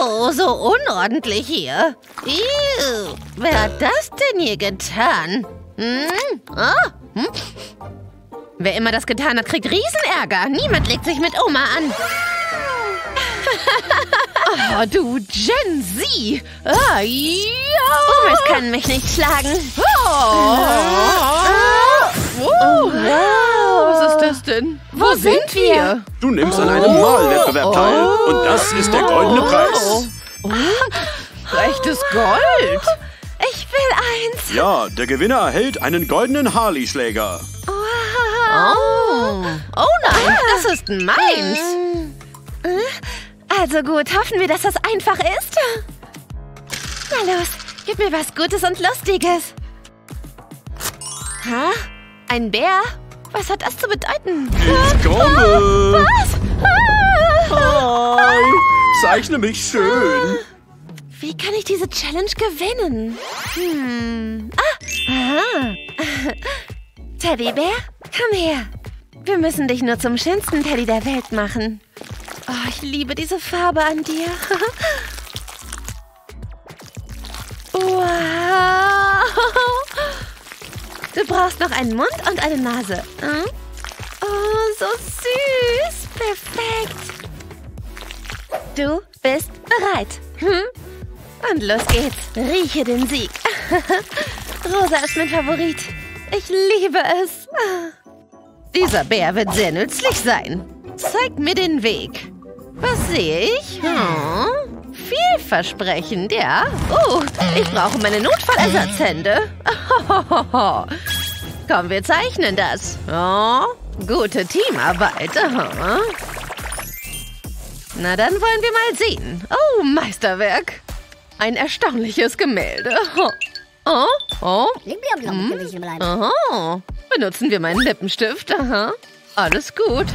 Oh, so unordentlich hier. Ew, wer hat das denn hier getan? Wer immer das getan hat, kriegt Riesenärger. Niemand legt sich mit Oma an. Oh, du Gen Z. Ah, ja. Omas können mich nicht schlagen. Wow. Was ist das denn? Wo sind wir? Du nimmst an einem Malwettbewerb teil. Und das ist der goldene Preis. Echtes Gold. Ich will eins. Ja, der Gewinner erhält einen goldenen Harley-Schläger. Oh nein, das ist meins. Also gut, hoffen wir, dass das einfach ist. Na los, gib mir was Gutes und Lustiges. Ha? Ein Bär? Was hat das zu bedeuten? Ich komme. Was? Hi. Zeichne mich schön. Wie kann ich diese Challenge gewinnen? Teddybär, komm her. Wir müssen dich nur zum schönsten Teddy der Welt machen. Oh, ich liebe diese Farbe an dir. Wow. Du brauchst noch einen Mund und eine Nase. Oh, so süß. Perfekt. Du bist bereit. Und los geht's. Rieche den Sieg. Rosa ist mein Favorit. Ich liebe es. Dieser Bär wird sehr nützlich sein. Zeig mir den Weg. Was sehe ich? Vielversprechend, ja. Oh, ich brauche meine Notfallersatzhände. Komm, wir zeichnen das. Oh, gute Teamarbeit. Na, dann wollen wir mal sehen. Oh, Meisterwerk. Ein erstaunliches Gemälde. Benutzen wir meinen Lippenstift. Alles gut.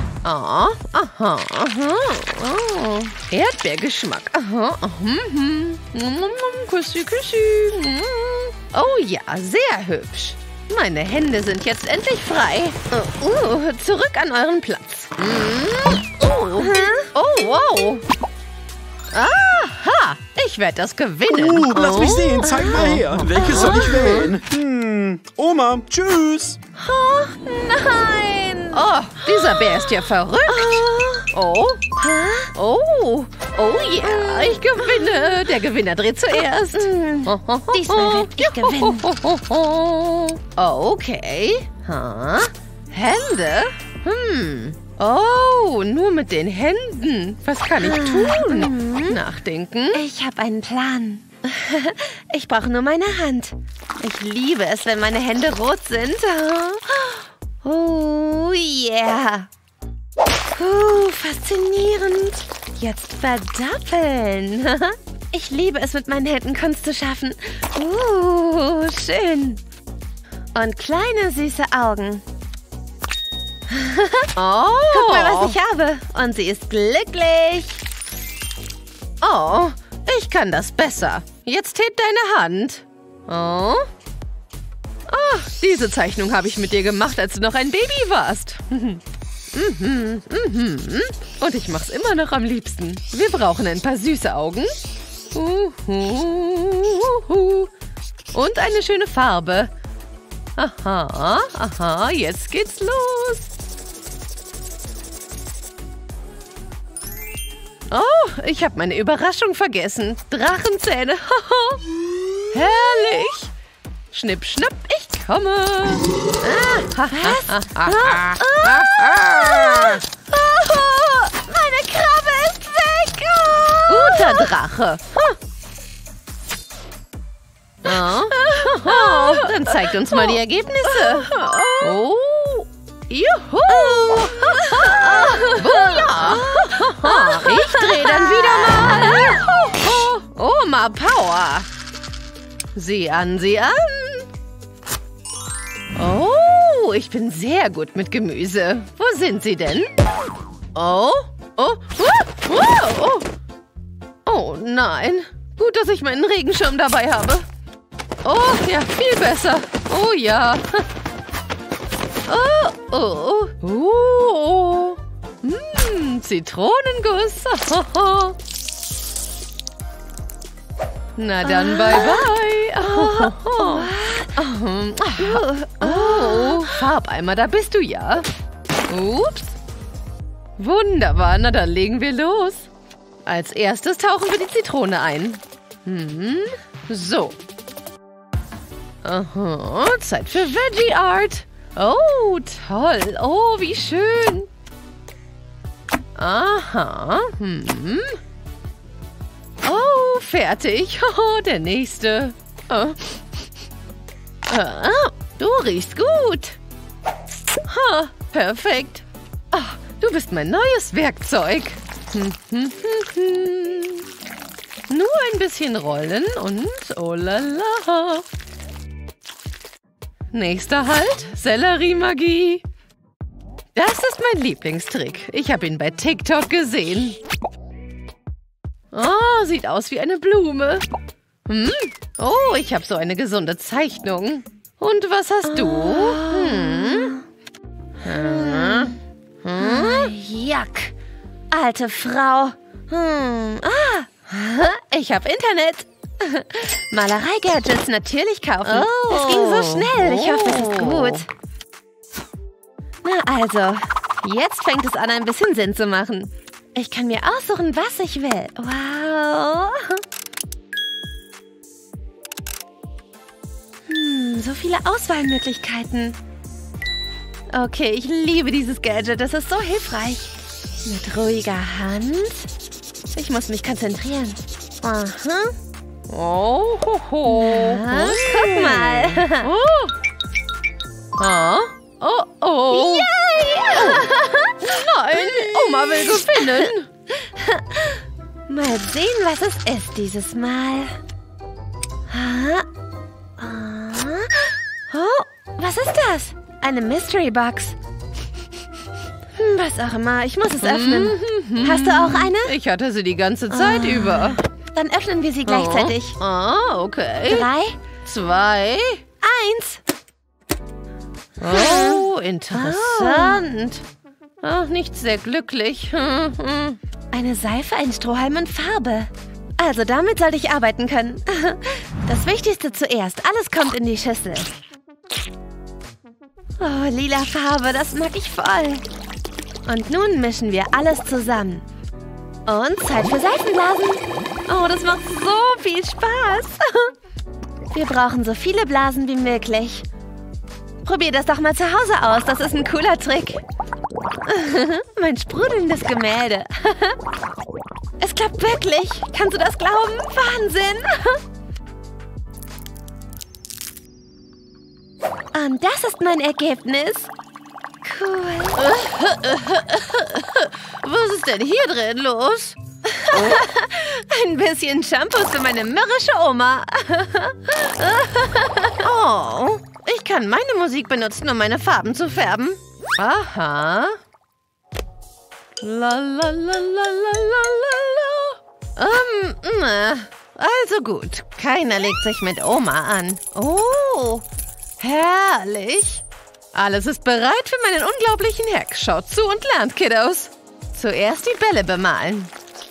Erdbeergeschmack. Küssi, küssi. Oh ja, sehr hübsch. Meine Hände sind jetzt endlich frei. Zurück an euren Platz. Oh, wow. Aha, ich werde das gewinnen. Lass mich sehen, zeig mal her. Welches soll ich wählen? Oma, tschüss. Oh, nein. Oh, dieser Bär ist ja verrückt. Oh yeah, ich gewinne. Der Gewinner dreht zuerst. Diesmal werde ich gewinnen. Okay. Hände? Oh, nur mit den Händen. Was kann ich tun? Nachdenken. Ich habe einen Plan. Ich brauche nur meine Hand. Ich liebe es, wenn meine Hände rot sind. Oh, yeah. Faszinierend. Jetzt verdoppeln. Ich liebe es, mit meinen Händen Kunst zu schaffen. Schön. Und kleine, süße Augen. Guck mal, was ich habe. Und sie ist glücklich. Oh, ich kann das besser. Jetzt heb deine Hand. Oh, diese Zeichnung habe ich mit dir gemacht, als du noch ein Baby warst. Und ich mach's immer noch am liebsten. Wir brauchen ein paar süße Augen. Und eine schöne Farbe. Aha, jetzt geht's los. Oh, ich habe meine Überraschung vergessen. Drachenzähne. Herrlich. Schnipp, schnapp, ich komme. Meine Krabbe ist weg. Guter Drache. Dann zeigt uns mal die Ergebnisse. Oh, juhu. Boja. Ich drehe dann wieder mal. Oma Power. Sieh an, sieh an. Oh, ich bin sehr gut mit Gemüse. Wo sind sie denn? Oh nein. Gut, dass ich meinen Regenschirm dabei habe. Oh, ja, viel besser. Oh, ja. Zitronenguss. Na dann, bye-bye. Oh, Farbeimer, da bist du ja. Ups. Wunderbar, na dann legen wir los. Als erstes tauchen wir die Zitrone ein. So. Aha, Zeit für Veggie Art. Oh, toll. Oh, wie schön. Aha. Oh, fertig. Oh, der nächste. Du riechst gut. Ha, perfekt. Oh, du bist mein neues Werkzeug. Nur ein bisschen rollen und oh la la. Nächster Halt, Sellerie-Magie. Das ist mein Lieblingstrick. Ich habe ihn bei TikTok gesehen. Oh, sieht aus wie eine Blume. Oh, ich habe so eine gesunde Zeichnung. Und was hast du? Yuck. Alte Frau. Ich habe Internet. Malerei-Gadgets natürlich kaufen. Das ging so schnell. Ich hoffe, es ist gut. Na also, jetzt fängt es an, ein bisschen Sinn zu machen. Ich kann mir aussuchen, was ich will. Wow. So viele Auswahlmöglichkeiten. Okay, ich liebe dieses Gadget. Das ist so hilfreich. Mit ruhiger Hand. Ich muss mich konzentrieren. Aha. Oh, ho, ho. Na, guck mal. Oh. Yay! Nein, Oma will gewinnen. Mal sehen, was es ist dieses Mal. Oh, was ist das? Eine Mystery Box. Was auch immer, ich muss es öffnen. Hast du auch eine? Ich hatte sie die ganze Zeit über. Dann öffnen wir sie gleichzeitig. Okay. 3, 2. 1. Oh, interessant. Ach, nicht sehr glücklich. Eine Seife, ein Strohhalm und Farbe. Also damit sollte ich arbeiten können. Das Wichtigste zuerst. Alles kommt in die Schüssel. Oh, lila Farbe, das mag ich voll. Und nun mischen wir alles zusammen. Und Zeit für Seifenblasen. Oh, das macht so viel Spaß. Wir brauchen so viele Blasen wie möglich. Probier das doch mal zu Hause aus. Das ist ein cooler Trick. Mein sprudelndes Gemälde. Es klappt wirklich. Kannst du das glauben? Wahnsinn. Und das ist mein Ergebnis. Cool. Was ist denn hier drin los? Ein bisschen Shampoo für meine mürrische Oma. Oh, ich kann meine Musik benutzen, um meine Farben zu färben. Aha. La la la la la la la. Also gut. Keiner legt sich mit Oma an. Oh, herrlich. Alles ist bereit für meinen unglaublichen Hack. Schaut zu und lernt, Kiddos. Zuerst die Bälle bemalen.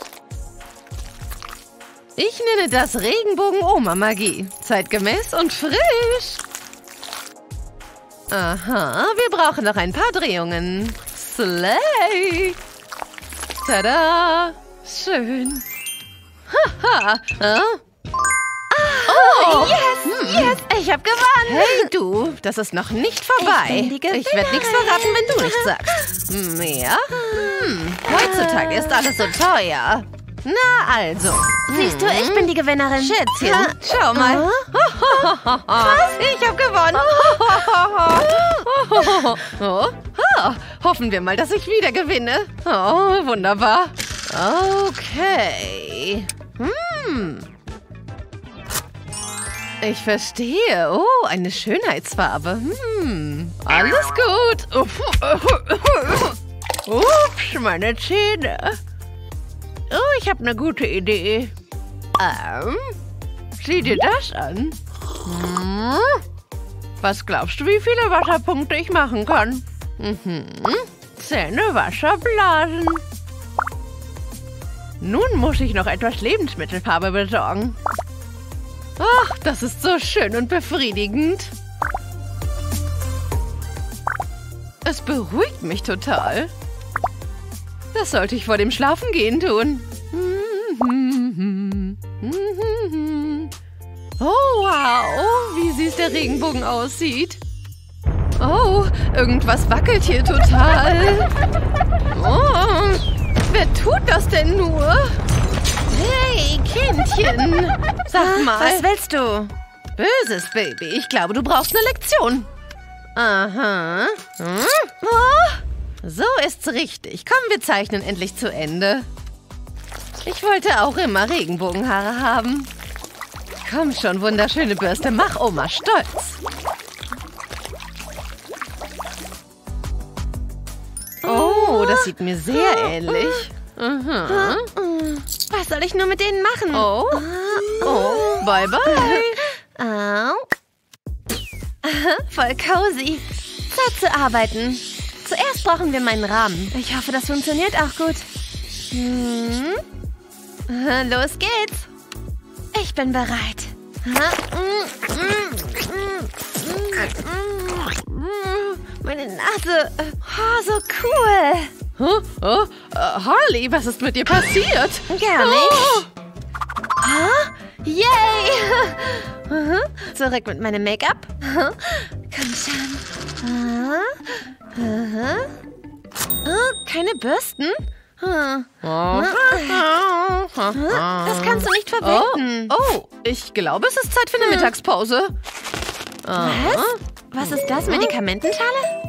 Ich nenne das Regenbogen-Oma-Magie. Zeitgemäß und frisch. Aha, wir brauchen noch ein paar Drehungen. Slay! Tada! Schön. Haha. Oh, yes, ich habe gewonnen. Hey du, das ist noch nicht vorbei. Ich bin die Gewinnerin. Ich werde nichts verraten, wenn du nichts sagst. Mehr? Heutzutage ist alles so teuer. Na also. Siehst du, ich bin die Gewinnerin. Schätzchen, schau mal. Was? Ich habe gewonnen. Hoffen wir mal, dass ich wieder gewinne. Oh, wunderbar. Okay. Ich verstehe. Oh, eine Schönheitsfarbe. Alles gut. Ups, meine Zähne. Oh, ich habe eine gute Idee. Sieh dir das an. Was glaubst du, wie viele Wasserpunkte ich machen kann? Zähne, Wasser, Blasen. Nun muss ich noch etwas Lebensmittelfarbe besorgen. Ach, das ist so schön und befriedigend. Es beruhigt mich total. Das sollte ich vor dem Schlafengehen tun. Oh, wow, wie süß der Regenbogen aussieht. Oh, irgendwas wackelt hier total. Oh, wer tut das denn nur? Hey, Kindchen. Sag mal. Was willst du? Böses Baby, ich glaube, du brauchst eine Lektion. Aha. So ist's richtig. Komm, wir zeichnen endlich zu Ende. Ich wollte auch immer Regenbogenhaare haben. Komm schon, wunderschöne Bürste, mach Oma stolz. Oh, das sieht mir sehr ähnlich. Aha. Was soll ich nur mit denen machen? Oh, bye bye. Au. Voll cozy. Zeit zu arbeiten. Zuerst brauchen wir meinen Rahmen. Ich hoffe, das funktioniert auch gut. Los geht's. Ich bin bereit. Meine Nase. Oh, so cool. Harley, was ist mit dir passiert? Gar nicht. Yay! Zurück mit meinem Make-up. Komm schon. Keine Bürsten? Das kannst du nicht verwenden. Oh, ich glaube, es ist Zeit für eine Mittagspause. Was? Was ist das? Medikamentenschale?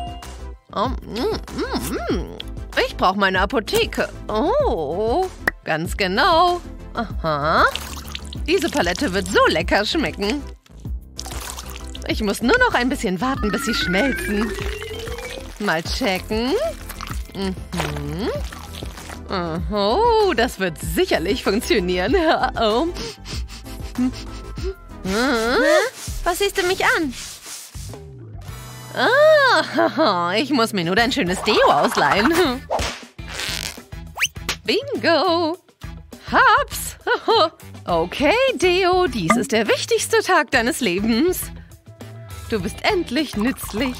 Ich brauche meine Apotheke. Oh, ganz genau. Aha. Diese Palette wird so lecker schmecken. Ich muss nur noch ein bisschen warten, bis sie schmelzen. Mal checken. Oh, das wird sicherlich funktionieren. Oh. Was siehst du mich an? Ich muss mir nur dein schönes Deo ausleihen. Bingo. Hab's. Okay, Deo, dies ist der wichtigste Tag deines Lebens. Du bist endlich nützlich.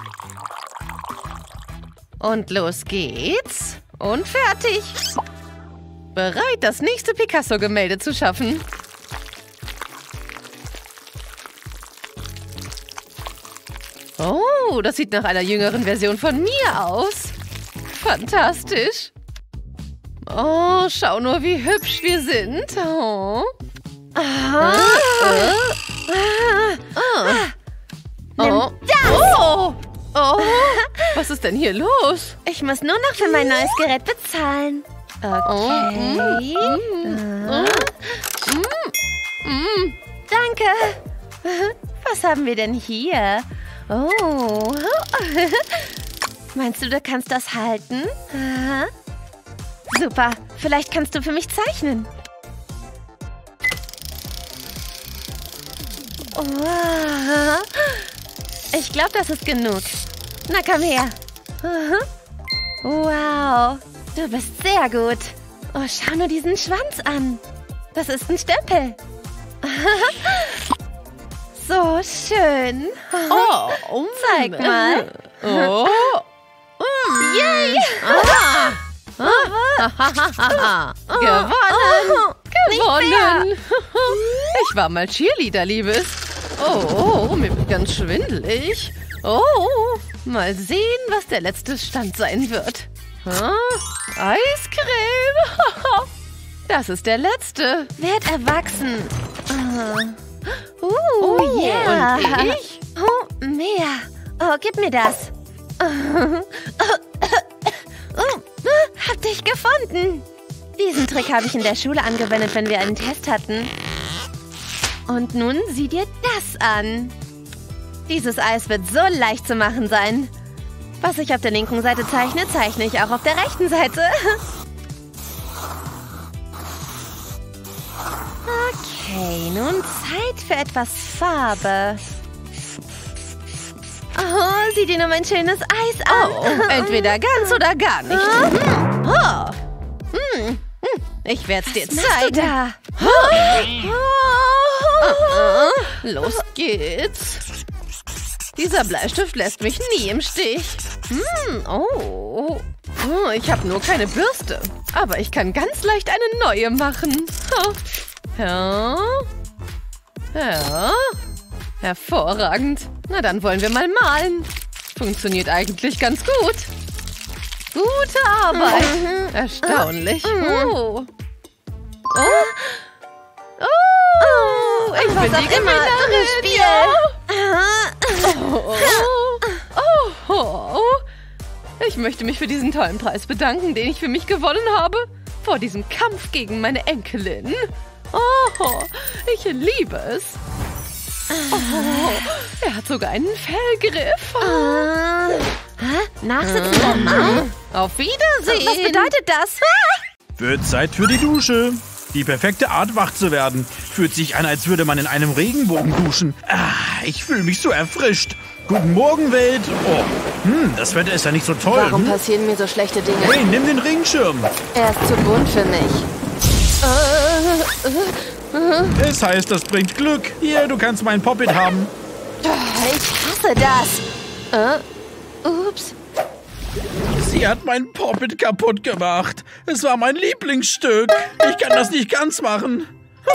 Und los geht's. Und fertig. Bereit, das nächste Picasso-Gemälde zu schaffen. Oh, das sieht nach einer jüngeren Version von mir aus. Fantastisch. Oh, schau nur, wie hübsch wir sind. Oh. Oh, was ist denn hier los? Ich muss nur noch für mein neues Gerät bezahlen. Okay. Danke. Was haben wir denn hier? Oh. Meinst du, du kannst das halten? Super. Vielleicht kannst du für mich zeichnen. Oh. Ich glaube, das ist genug. Na, komm her. Wow. Du bist sehr gut. Oh, schau nur diesen Schwanz an. Das ist ein Stempel. So schön. Oh, zeig mal. Oh. Yay! Gewonnen! Gewonnen! Nicht Ich war mal Cheerleader, Liebes. Oh, mir wird ganz schwindelig. Oh, mal sehen, was der letzte Stand sein wird. Eiscreme! Das ist der letzte. Werd erwachsen. Oh, yeah. Und ich? Oh, mehr. Oh, gib mir das. Hab dich gefunden. Diesen Trick habe ich in der Schule angewendet, wenn wir einen Test hatten. Und nun sieh dir das an. Dieses Eis wird so leicht zu machen sein. Was ich auf der linken Seite zeichne, zeichne ich auch auf der rechten Seite. Okay, nun Zeit für etwas Farbe. Oh, sieh dir nur mein schönes Eis an. Oh, entweder ganz oder gar nicht. Ich werde es dir Was machst du zeigen. da? Los geht's. Dieser Bleistift lässt mich nie im Stich. Ich habe nur keine Bürste. Aber ich kann ganz leicht eine neue machen. Ja. Hervorragend. Na, dann wollen wir mal malen. Funktioniert eigentlich ganz gut. Gute Arbeit. Erstaunlich. Ich bin die Gewinnerin. Ich möchte mich für diesen tollen Preis bedanken, den ich für mich gewonnen habe. Vor diesem Kampf gegen meine Enkelin. Ich liebe es. Er hat sogar einen Fellgriff. Nachsitzen der Maus? Auf Wiedersehen. Was bedeutet das? Wird Zeit für die Dusche. Die perfekte Art, wach zu werden. Fühlt sich an, als würde man in einem Regenbogen duschen. Ich fühle mich so erfrischt. Guten Morgen, Welt. Das Wetter ist ja nicht so toll. Warum passieren mir so schlechte Dinge? Hey, nimm den Regenschirm. Er ist zu bunt für mich. Es heißt, das bringt Glück. Hier, du kannst meinen Pop-It haben. Ich hasse das. Ups. Sie hat mein Pop-It kaputt gemacht. Es war mein Lieblingsstück. Ich kann das nicht ganz machen.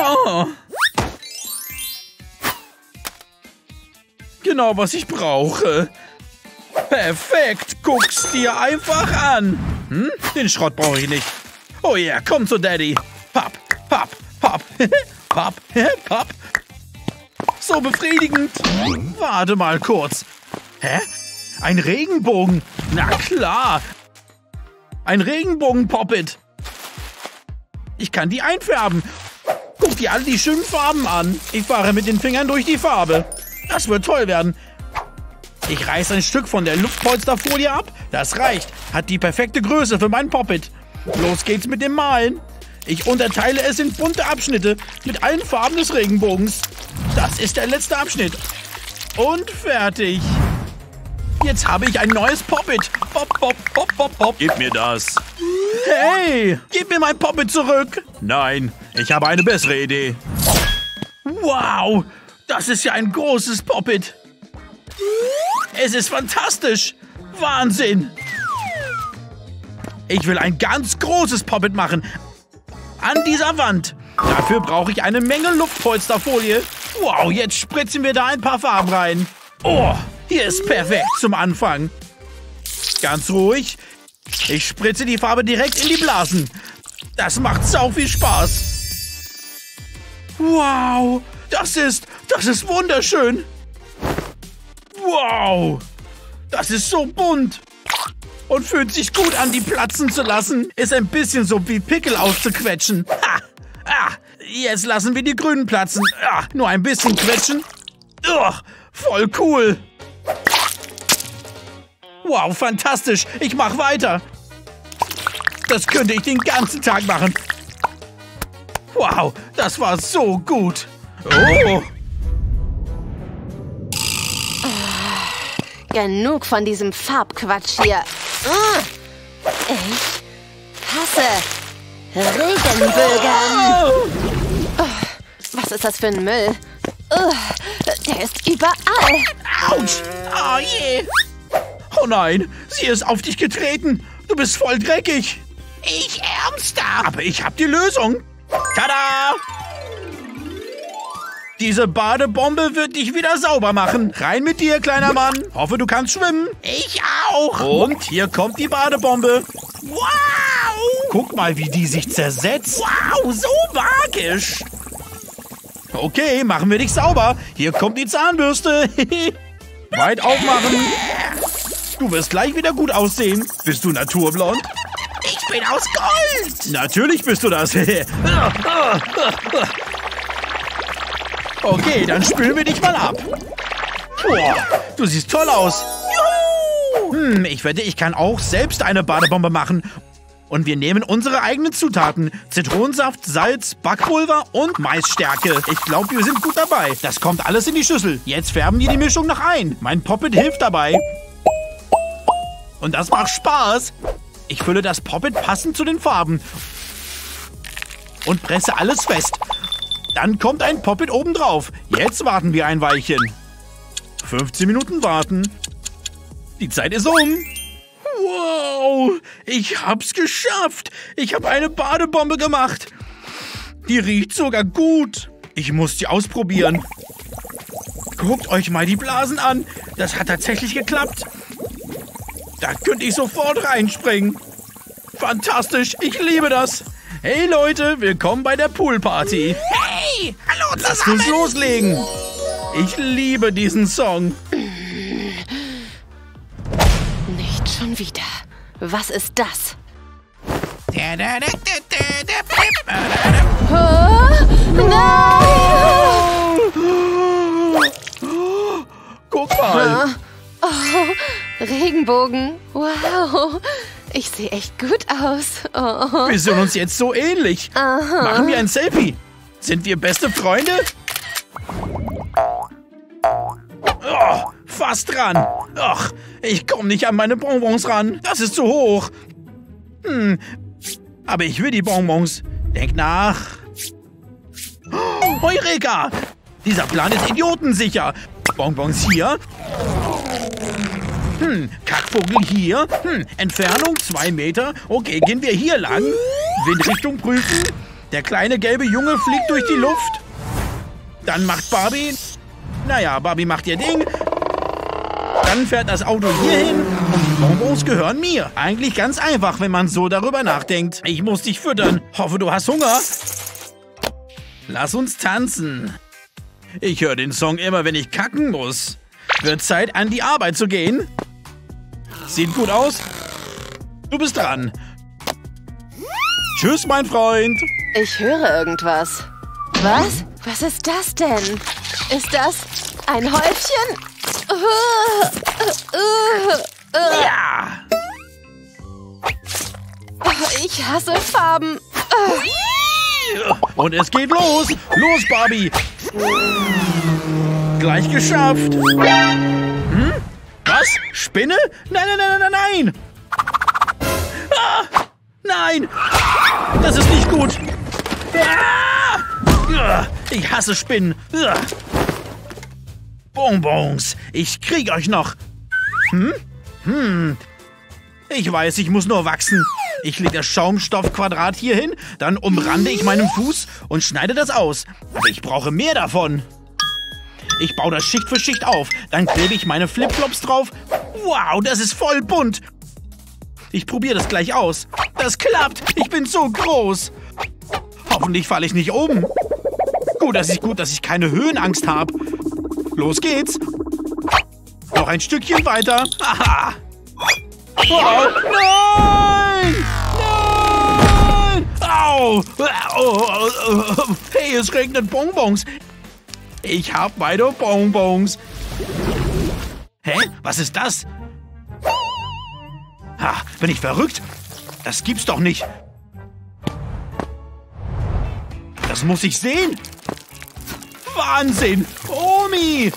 Genau, was ich brauche. Perfekt. Guck's dir einfach an. Den Schrott brauche ich nicht. Oh ja, komm zu Daddy. Papp, papp, papp. Papp, papp. So befriedigend. Warte mal kurz. Hä? Ein Regenbogen. Na klar. Ein Regenbogen-Pop-It. Ich kann die einfärben. Guck dir alle die schönen Farben an. Ich fahre mit den Fingern durch die Farbe. Das wird toll werden. Ich reiße ein Stück von der Luftpolsterfolie ab. Das reicht. Hat die perfekte Größe für mein Pop-It. Los geht's mit dem Malen. Ich unterteile es in bunte Abschnitte mit allen Farben des Regenbogens. Das ist der letzte Abschnitt. Und fertig. Jetzt habe ich ein neues Pop-It. Pop, pop, pop, pop, pop. Gib mir das. Hey, gib mir mein Pop-It zurück. Nein, ich habe eine bessere Idee. Wow, das ist ja ein großes Pop-It. Es ist fantastisch. Wahnsinn. Ich will ein ganz großes Pop-It machen. An dieser Wand. Dafür brauche ich eine Menge Luftpolsterfolie. Wow, jetzt spritzen wir da ein paar Farben rein. Oh, hier ist perfekt zum Anfang. Ganz ruhig. Ich spritze die Farbe direkt in die Blasen. Das macht sau viel Spaß. Wow, das ist wunderschön. Wow, das ist so bunt. Und fühlt sich gut an, die platzen zu lassen. Ist ein bisschen so wie Pickel auszuquetschen. Ha! Jetzt lassen wir die Grünen platzen. Nur ein bisschen quetschen. Voll cool. Wow, fantastisch. Ich mach weiter. Das könnte ich den ganzen Tag machen. Wow, das war so gut. Oh. Genug von diesem Farbquatsch hier. Ich hasse Regenbögen. Was ist das für ein Müll? Der ist überall. Autsch! Oh je! Oh nein, sie ist auf dich getreten. Du bist voll dreckig. Ich Ärmster. Aber ich hab die Lösung. Tada! Diese Badebombe wird dich wieder sauber machen. Rein mit dir, kleiner Mann. Hoffe, du kannst schwimmen. Ich auch. Und hier kommt die Badebombe. Wow! Guck mal, wie die sich zersetzt. Wow, so magisch. Okay, machen wir dich sauber. Hier kommt die Zahnbürste. Weit aufmachen. Du wirst gleich wieder gut aussehen. Bist du naturblond? Ich bin aus Gold. Natürlich bist du das. Okay, dann spülen wir dich mal ab. Boah, du siehst toll aus. Juhu! Ich wette, ich kann auch selbst eine Badebombe machen. Und wir nehmen unsere eigenen Zutaten. Zitronensaft, Salz, Backpulver und Maisstärke. Ich glaube, wir sind gut dabei. Das kommt alles in die Schüssel. Jetzt färben wir die Mischung noch ein. Mein Pop-It hilft dabei. Und das macht Spaß. Ich fülle das Pop-It passend zu den Farben. Und presse alles fest. Dann kommt ein Pop-It obendrauf. Jetzt warten wir ein Weilchen. 15 Minuten warten. Die Zeit ist um. Wow, ich hab's geschafft. Ich habe eine Badebombe gemacht. Die riecht sogar gut. Ich muss die ausprobieren. Guckt euch mal die Blasen an. Das hat tatsächlich geklappt. Da könnte ich sofort reinspringen. Fantastisch, ich liebe das. Hey Leute, willkommen bei der Poolparty. Hey, hallo zusammen. Lasst uns loslegen. Ich liebe diesen Song. Nicht schon wieder. Was ist das? Guck mal. Oh, Regenbogen. Wow. Ich sehe echt gut aus. Oh. Wir sind uns jetzt so ähnlich. Machen wir ein Selfie. Sind wir beste Freunde? Oh, fast dran. Ach, ich komme nicht an meine Bonbons ran. Das ist zu hoch. Aber ich will die Bonbons. Denk nach. Oh, Eureka! Dieser Plan ist idiotensicher. Bonbons hier. Kackvogel hier. Entfernung 2 Meter. Okay, gehen wir hier lang. Windrichtung prüfen. Der kleine gelbe Junge fliegt durch die Luft. Dann macht Barbie... Naja, Barbie macht ihr Ding. Dann fährt das Auto hier hin und die Bonbons gehören mir. Eigentlich ganz einfach, wenn man so darüber nachdenkt. Ich muss dich füttern. Hoffe, du hast Hunger. Lass uns tanzen. Ich höre den Song immer, wenn ich kacken muss. Wird Zeit, an die Arbeit zu gehen. Sieht gut aus. Du bist dran. Tschüss, mein Freund. Ich höre irgendwas. Was? Was ist das denn? Ist das ein Häufchen? Ja. Ich hasse Farben. Und es geht los. Los, Barbie. Gleich geschafft. Was? Spinne? Nein, nein, nein, nein, nein. Ah, nein. Das ist nicht gut. Ich hasse Spinnen. Bonbons. Ich krieg euch noch. Ich weiß, ich muss nur wachsen. Ich lege das Schaumstoffquadrat hier hin, dann umrande ich meinen Fuß und schneide das aus. Aber ich brauche mehr davon. Ich baue das Schicht für Schicht auf. Dann klebe ich meine Flipflops drauf. Wow, das ist voll bunt. Ich probiere das gleich aus. Das klappt. Ich bin so groß. Hoffentlich falle ich nicht um. Gut, dass ich keine Höhenangst habe. Los geht's. Noch ein Stückchen weiter. Aha. Oh, nein! Nein! Au! Hey, es regnet Bonbons. Ich hab meine Bonbons. Hä? Was ist das? Ha, bin ich verrückt? Das gibt's doch nicht. Das muss ich sehen. Wahnsinn! Omi!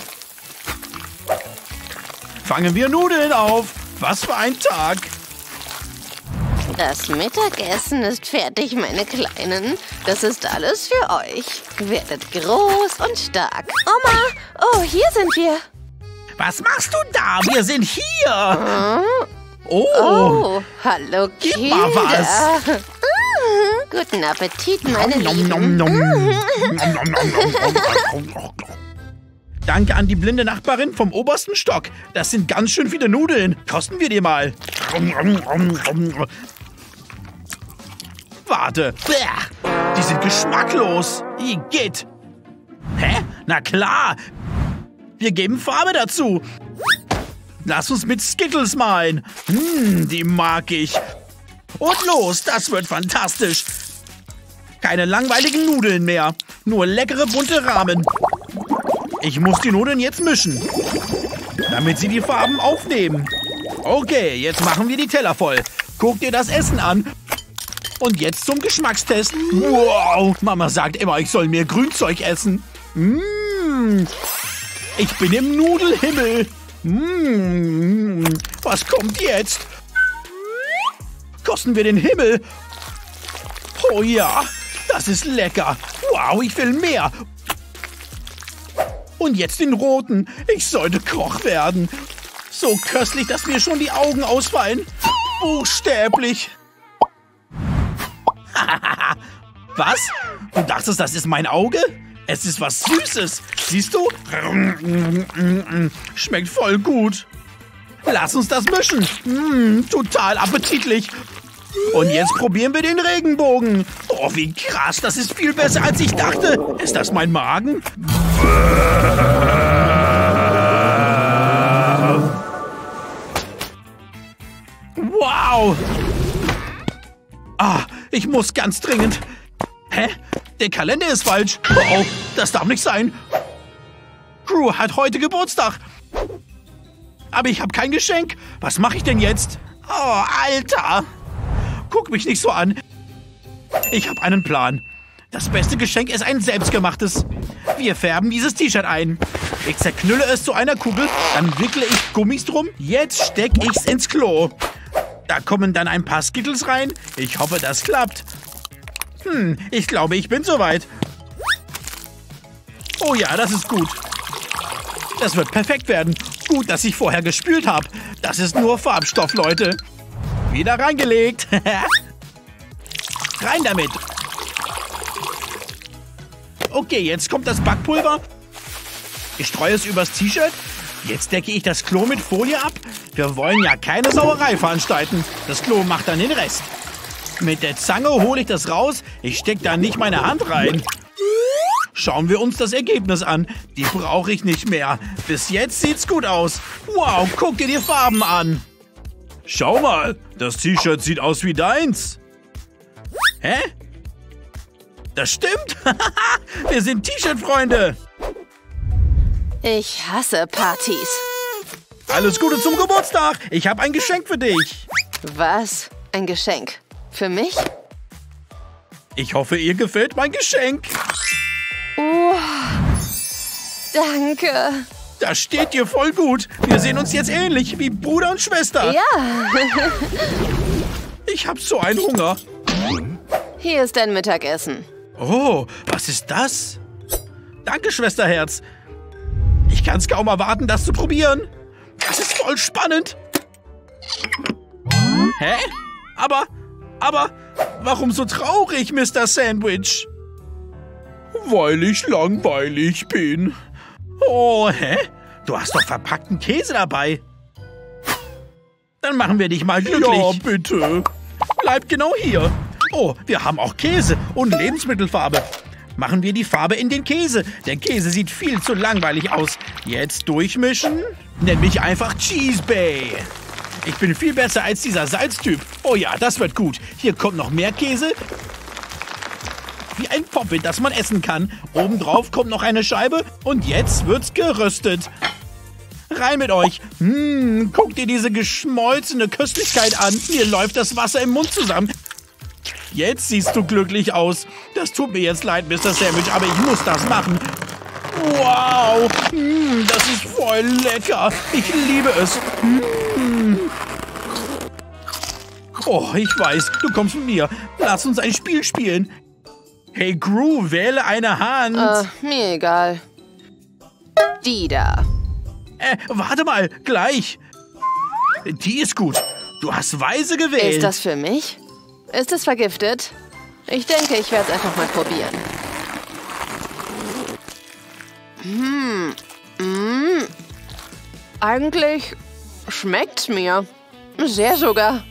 Fangen wir Nudeln auf. Was für ein Tag. Das Mittagessen ist fertig, meine Kleinen. Das ist alles für euch. Werdet groß und stark. Oma, oh, hier sind wir. Was machst du da? Wir sind hier. Oh, hallo Gib Kinder. mal was. Guten Appetit, meine Nom, Lieben. nom, nom. Nom, nom, nom, nom. Danke an die blinde Nachbarin vom obersten Stock. Das sind ganz schön viele Nudeln. Kosten wir dir mal. Warte. Die sind geschmacklos. Igitt. Hä? Na klar. Wir geben Farbe dazu. Lass uns mit Skittles malen. Die mag ich. Und los, das wird fantastisch. Keine langweiligen Nudeln mehr. Nur leckere bunte Rahmen. Ich muss die Nudeln jetzt mischen, damit sie die Farben aufnehmen. Okay, jetzt machen wir die Teller voll. Guck dir das Essen an. Und jetzt zum Geschmackstest. Wow, Mama sagt immer, ich soll mehr Grünzeug essen. Ich bin im Nudelhimmel. Was kommt jetzt? Kosten wir den Himmel. Oh ja, das ist lecker. Wow, ich will mehr. Und jetzt den roten. Ich sollte Koch werden. So köstlich, dass mir schon die Augen ausfallen. Buchstäblich. Was? Du dachtest, das ist mein Auge? Es ist was Süßes. Siehst du? Schmeckt voll gut. Lass uns das mischen. Total appetitlich. Und jetzt probieren wir den Regenbogen. Oh, wie krass. Das ist viel besser, als ich dachte. Ist das mein Magen? Wow. Ah, ich muss ganz dringend. Hä? Der Kalender ist falsch. Oh, das darf nicht sein. Gru hat heute Geburtstag. Aber ich habe kein Geschenk. Was mache ich denn jetzt? Oh, Alter. Guck mich nicht so an. Ich habe einen Plan. Das beste Geschenk ist ein selbstgemachtes. Wir färben dieses T-Shirt ein. Ich zerknülle es zu einer Kugel, dann wickle ich Gummis drum. Jetzt steck ich's ins Klo. Da kommen dann ein paar Skittles rein. Ich hoffe, das klappt. Ich glaube, ich bin soweit. Oh ja, das ist gut. Das wird perfekt werden. Gut, dass ich vorher gespült habe. Das ist nur Farbstoff, Leute. Wieder reingelegt. Rein damit. Okay, jetzt kommt das Backpulver. Ich streue es übers T-Shirt. Jetzt decke ich das Klo mit Folie ab. Wir wollen ja keine Sauerei veranstalten. Das Klo macht dann den Rest. Mit der Zange hole ich das raus. Ich stecke da nicht meine Hand rein. Schauen wir uns das Ergebnis an. Die brauche ich nicht mehr. Bis jetzt sieht's gut aus. Wow, guck dir die Farben an. Schau mal, das T-Shirt sieht aus wie deins. Hä? Das stimmt. Wir sind T-Shirt-Freunde. Ich hasse Partys. Alles Gute zum Geburtstag. Ich habe ein Geschenk für dich. Was? Ein Geschenk? Für mich? Ich hoffe, ihr gefällt mein Geschenk. Oh, danke. Das steht dir voll gut. Wir sehen uns jetzt ähnlich wie Bruder und Schwester. Ja. Ich hab so einen Hunger. Hier ist dein Mittagessen. Oh, was ist das? Danke, Schwesterherz. Ich kann's kaum erwarten, das zu probieren. Das ist voll spannend. Hä? Aber, warum so traurig, Mr. Sandwich? Weil ich langweilig bin. Oh, hä? Du hast doch verpackten Käse dabei. Dann machen wir dich mal glücklich. Ja, bitte. Bleib genau hier. Oh, wir haben auch Käse und Lebensmittelfarbe. Machen wir die Farbe in den Käse. Der Käse sieht viel zu langweilig aus. Jetzt durchmischen. Nenn mich einfach Cheese Bay. Ich bin viel besser als dieser Salztyp. Oh ja, das wird gut. Hier kommt noch mehr Käse. Wie ein Poppet, das man essen kann. Obendrauf kommt noch eine Scheibe. Und jetzt wird's geröstet. Rein mit euch. Guck dir diese geschmolzene Köstlichkeit an. Mir läuft das Wasser im Mund zusammen. Jetzt siehst du glücklich aus. Das tut mir jetzt leid, Mr. Sandwich, aber ich muss das machen. Wow, das ist voll lecker. Ich liebe es. Oh, ich weiß, du kommst mit mir. Lass uns ein Spiel spielen. Hey, Gru, wähle eine Hand. Mir egal. Die da. Warte mal, gleich. Die ist gut. Du hast weise gewählt. Ist das für mich? Ist es vergiftet? Ich denke, ich werde es einfach mal probieren. Eigentlich schmeckt's mir. Sehr sogar.